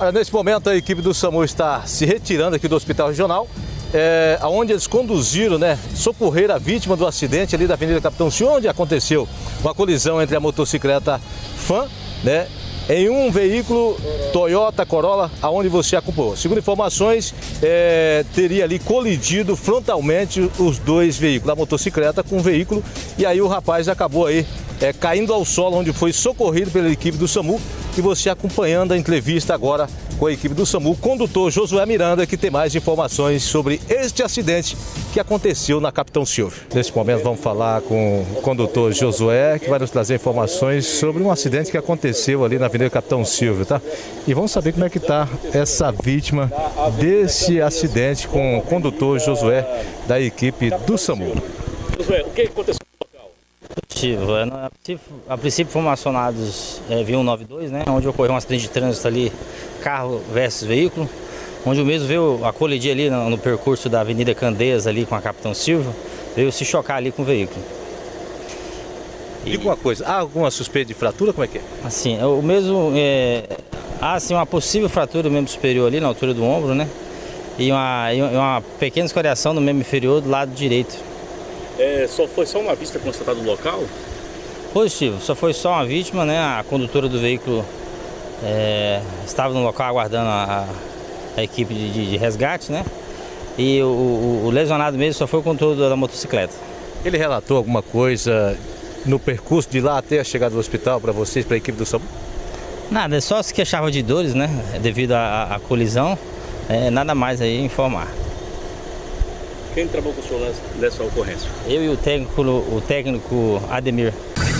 Nesse momento a equipe do SAMU está se retirando aqui do Hospital Regional, onde eles conduziram, socorrer a vítima do acidente ali da Avenida Capitão Silva, onde aconteceu uma colisão entre a motocicleta Fan, em um veículo Toyota Corolla, aonde você acompanhou. Segundo informações, teria ali colidido frontalmente os dois veículos, a motocicleta com o veículo, e aí o rapaz acabou aí caindo ao solo, onde foi socorrido pela equipe do SAMU. E você acompanhando a entrevista agora com a equipe do SAMU, o condutor Josué Miranda, que tem mais informações sobre este acidente que aconteceu na Capitão Silvio. Nesse momento vamos falar com o condutor Josué, que vai nos trazer informações sobre um acidente que aconteceu ali na Avenida Capitão Silvio, tá? E vamos saber como é que está essa vítima desse acidente com o condutor Josué da equipe do SAMU. Josué, o que aconteceu? A princípio fomos acionados via 192, onde ocorreu um acidente de trânsito ali, carro versus veículo, onde o mesmo veio a colidir ali no percurso da Avenida Candeias ali com a Capitão Silva, veio se chocar ali com o veículo. Diga uma coisa, há alguma suspeita de fratura, como é que é? Assim, o mesmo, há assim, uma possível fratura do membro superior ali na altura do ombro, e uma pequena escoriação no membro inferior do lado direito. Foi só uma vista constatada no local? Positivo, só foi só uma vítima, a condutora do veículo estava no local aguardando a equipe de resgate, e o lesionado mesmo só foi o condutor da motocicleta. Ele relatou alguma coisa no percurso de lá até a chegada do hospital para vocês, para a equipe do SAMU? Nada, só se queixava de dores, devido à colisão, nada mais aí informar. Quem trabalhou com o senhor nessa ocorrência? Eu e o técnico Ademir.